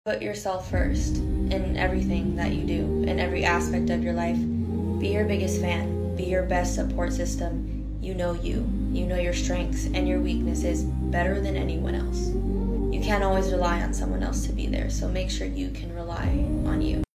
Put yourself first in everything that you do, in every aspect of your life. Be your biggest fan. Be your best support system. You know you. You know your strengths and your weaknesses better than anyone else. You can't always rely on someone else to be there, so make sure you can rely on you.